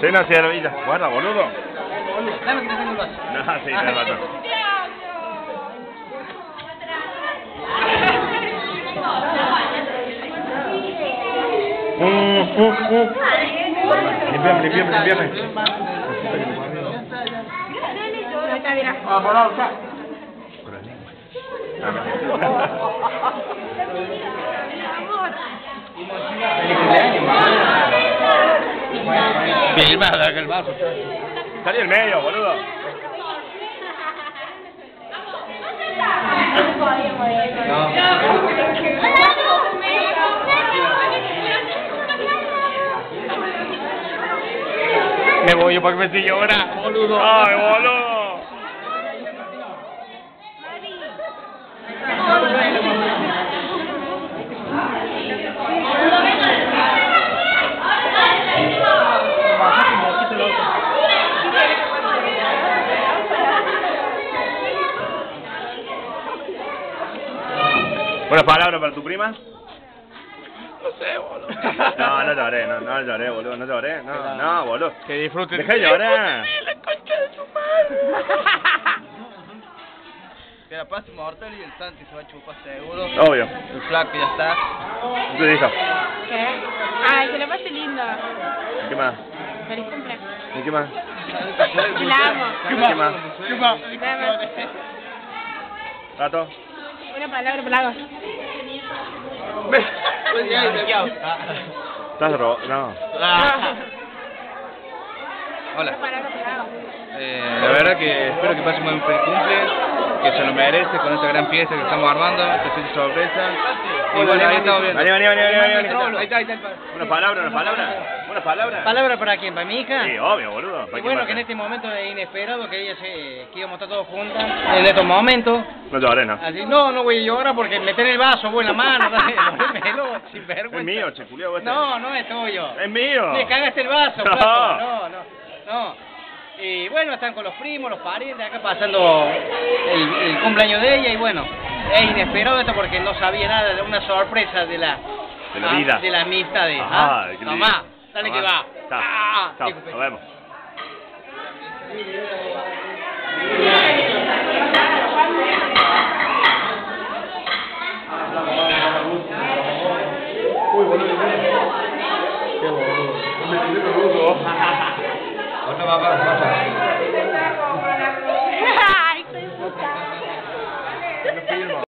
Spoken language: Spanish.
Plena servilla. Guarda, boludo. Dame que te tengo el vaso. No, sí, tenés razón. Limpiame. Acá, mira. Filmada que el vaso. Salí del medio, boludo. Me voy yo para que me siga ahora, boludo. Ay, boludo. ¿Una palabra para tu prima? No sé, boludo. No lloré, no lloré, boludo, no lloré, no, boludo. Que disfruten. Deja de llorar. La concha de su madre. Que la pase mortal y el Santi se va a chupar seguro. Obvio. El flaco ya está. ¿Qué dijo? ¿Qué? Ay, que la pase lindo. ¿Qué más? Feliz cumpleaños. ¿Y qué más? Que la amo. ¿Qué más? Nada más. ¿Gato? Una palabra para Lagos. ¿Estás no. Hola. Una palabra para Lagos. La verdad que espero que pase un buen feliz cumple, que se lo merece con esta gran fiesta que estamos armando, esta fiesta sorpresa. Y bueno, ahí estamos viendo. Vení. Ahí está el ¿Una palabra? ¿Palabra para quién? ¿Para mi hija? Sí, obvio, boludo. Y bueno, que en este momento es inesperado que ella que íbamos a estar todos juntas en estos momentos. No lloré, no. Así, no voy a llorar porque meter el vaso vos en la mano, volvémelo, sin vergüenza. Es mío, che, culiao, este. No es tuyo. Es mío. Le cagaste el vaso, No. flaco. No. Y bueno, están con los primos, los parientes, acá pasando el cumpleaños de ella y bueno, es inesperado esto porque no sabía nada, de una sorpresa de la vida. de la amistad de qué Tomá, lindo. dale que va. Chao, chao, Disculpe. nos vemos. Uy, boludo. Qué boludo. Otra papá. Ay, soy puta.